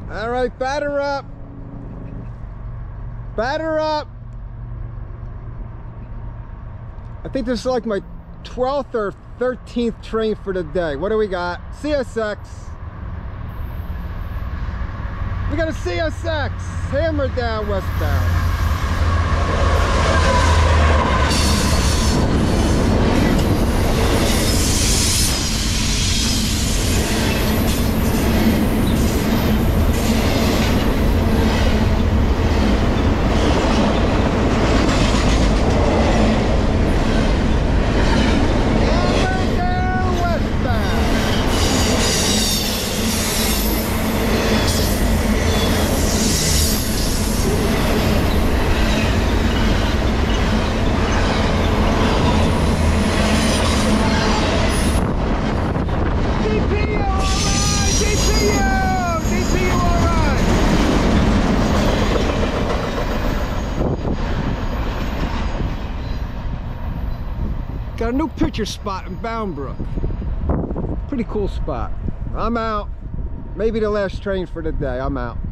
All right, batter up. Batter up. I think this is like my 12th or 13th train for the day. What do we got? CSX. We got a CSX. Hammer down westbound. Got a new picture spot in Brook. Pretty cool spot. I'm out. Maybe the last train for the day. I'm out.